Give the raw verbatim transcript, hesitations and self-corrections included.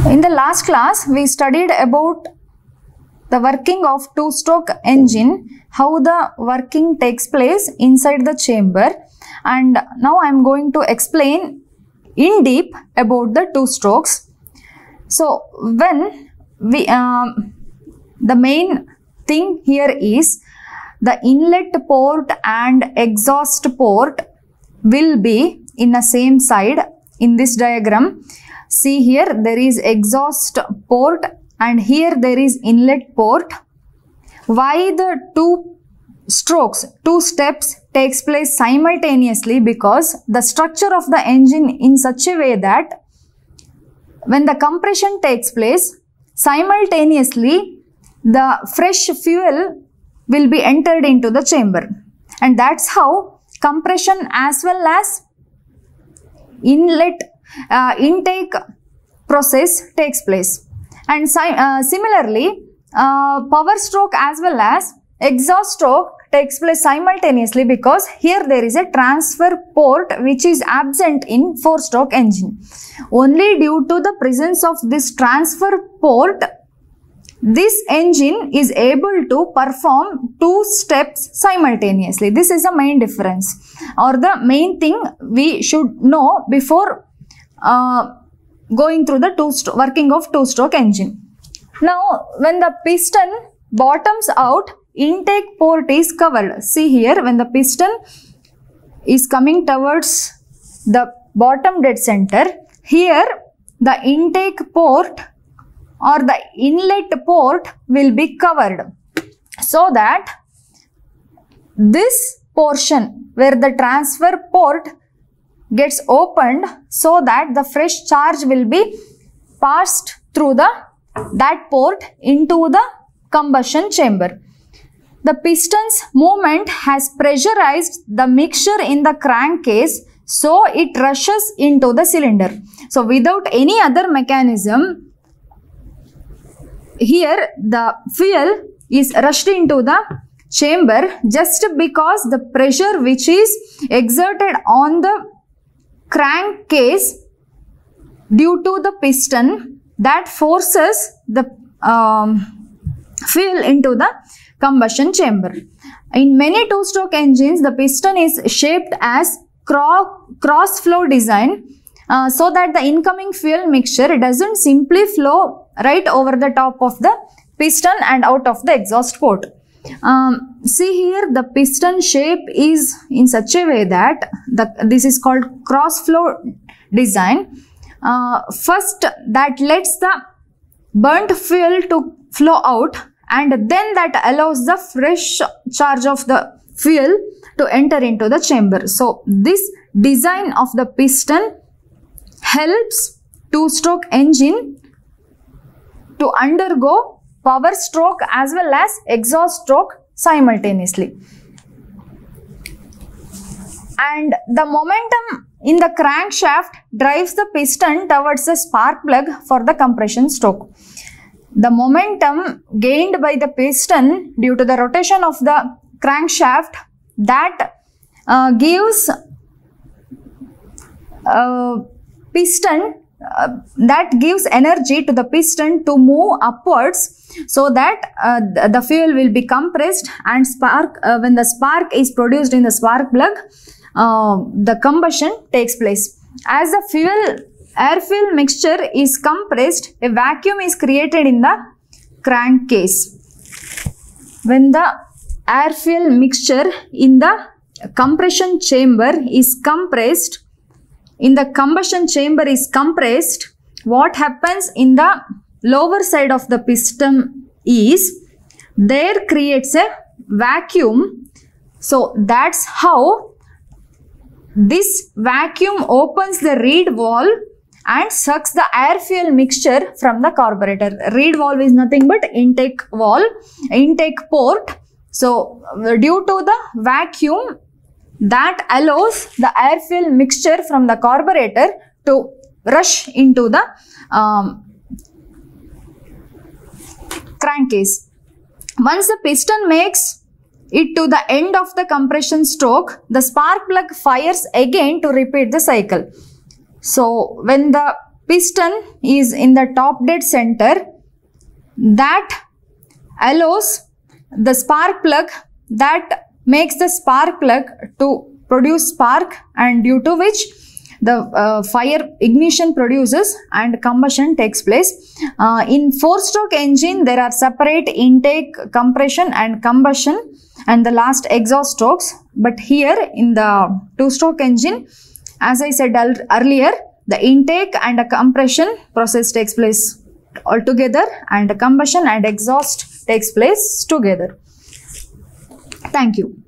In the last class, we studied about the working of two-stroke engine, how the working takes place inside the chamber, and now I am going to explain in deep about the two strokes. So, when we um, the main thing here is the inlet port and exhaust port will be in the same side. In this diagram, see here there is exhaust port and here there is inlet port. Why the two strokes, two steps takes place simultaneously? Because the structure of the engine in such a way that when the compression takes place, simultaneously the fresh fuel will be entered into the chamber, and that's how compression as well as inlet uh, intake process takes place. And si uh, similarly, uh, power stroke as well as exhaust stroke takes place simultaneously, because here there is a transfer port which is absent in four-stroke engine. Only due to the presence of this transfer port, this engine is able to perform two steps simultaneously. This is the main difference, or the main thing we should know before uh, going through the two working of two-stroke engine. Now, when the piston bottoms out, intake port is covered. See here, when the piston is coming towards the bottom dead center, here the intake port or the inlet port will be covered, so that this portion where the transfer port gets opened, so that the fresh charge will be passed through the that port into the combustion chamber. The piston's movement has pressurized the mixture in the crankcase, so it rushes into the cylinder. So without any other mechanism, here the fuel is rushed into the chamber just because the pressure which is exerted on the crankcase due to the piston, that forces the um, fuel into the combustion chamber. In many two-stroke engines, the piston is shaped as cross flow design, uh, so that the incoming fuel mixture doesn't simply flow right over the top of the piston and out of the exhaust port. Um, see here, the piston shape is in such a way that the, this is called cross flow design. Uh, first, that lets the burnt fuel to flow out, and then that allows the fresh charge of the fuel to enter into the chamber. So this design of the piston helps two-stroke engine to undergo power stroke as well as exhaust stroke simultaneously. And the momentum in the crankshaft drives the piston towards the spark plug for the compression stroke. The momentum gained by the piston due to the rotation of the crankshaft, that uh, gives uh, piston uh, that gives energy to the piston to move upwards, so that uh, the, the fuel will be compressed and spark. Uh, when the spark is produced in the spark plug, uh, the combustion takes place. As the fuel air fuel mixture is compressed, a vacuum is created in the crankcase. When the air fuel mixture in the compression chamber is compressed, in the combustion chamber is compressed, what happens in the lower side of the piston is there creates a vacuum. So that's how this vacuum opens the reed valve and sucks the air fuel mixture from the carburetor. Reed valve is nothing but intake valve, intake port. So due to the vacuum, that allows the air fuel mixture from the carburetor to rush into the um, crankcase. Once the piston makes it to the end of the compression stroke, the spark plug fires again to repeat the cycle. So when the piston is in the top dead center that allows the spark plug, that makes the spark plug to produce spark, and due to which the uh, fire ignition produces and combustion takes place. Uh, in four-stroke engine, there are separate intake, compression and combustion, and the last exhaust strokes. But here in the two-stroke engine, as I said earlier, the intake and a compression process takes place altogether, and the combustion and exhaust takes place together. Thank you.